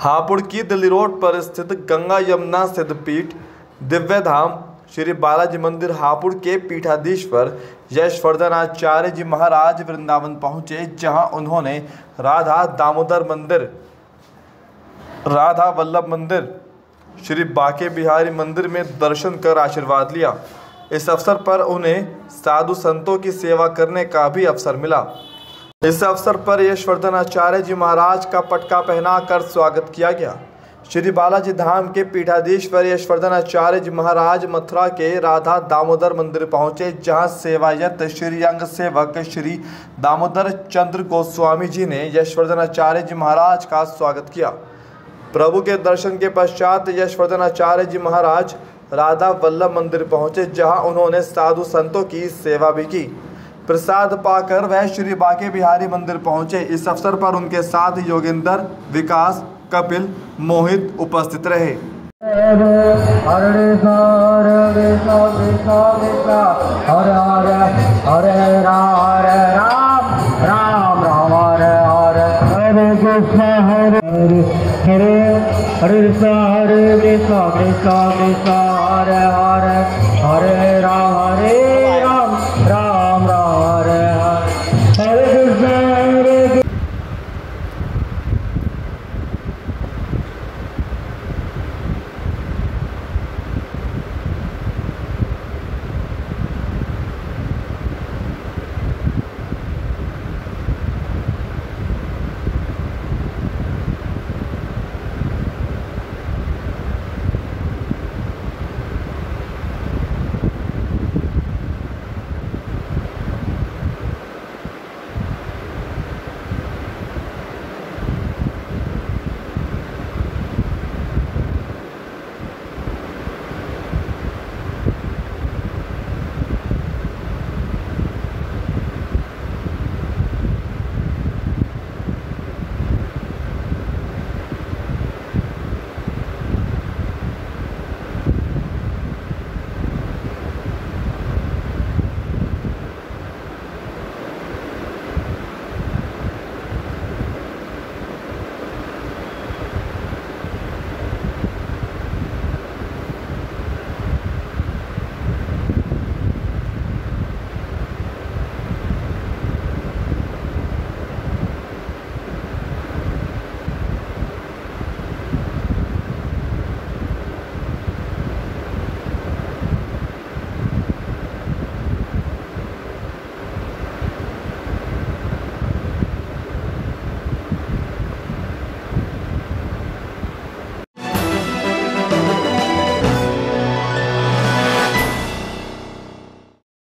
हापुड़ की दिल्ली रोड पर स्थित गंगा यमुना सिद्धपीठ दिव्य धाम श्री बालाजी मंदिर हापुड़ के पीठाधीश्वर यशवर्धन आचार्य जी महाराज वृंदावन पहुंचे, जहां उन्होंने राधा दामोदर मंदिर, राधा वल्लभ मंदिर, श्री बाके बिहारी मंदिर में दर्शन कर आशीर्वाद लिया। इस अवसर पर उन्हें साधु संतों की सेवा करने का भी अवसर मिला। इस अवसर पर यशवर्धन आचार्य जी महाराज का पटका पहनाकर स्वागत किया गया। श्री बालाजी धाम के पीठाधीश्वर यशवर्धन आचार्य जी महाराज मथुरा के राधा दामोदर मंदिर पहुंचे, जहां सेवायत श्री अंग सेवक श्री दामोदर चंद्र गोस्वामी जी ने यशवर्धन आचार्य जी महाराज का स्वागत किया। प्रभु के दर्शन के पश्चात यशवर्धन आचार्य जी महाराज राधा वल्लभ मंदिर पहुंचे, जहां उन्होंने साधु संतों की सेवा भी की। प्रसाद पाकर वह श्री बाके बिहारी मंदिर पहुंचे। इस अवसर पर उनके साथ योगेंद्र, विकास, कपिल, मोहित उपस्थित रहे। हरे कृष्ण हरे कृष्ण कृष्ण कृष्ण हरे हरे हरे राम हरे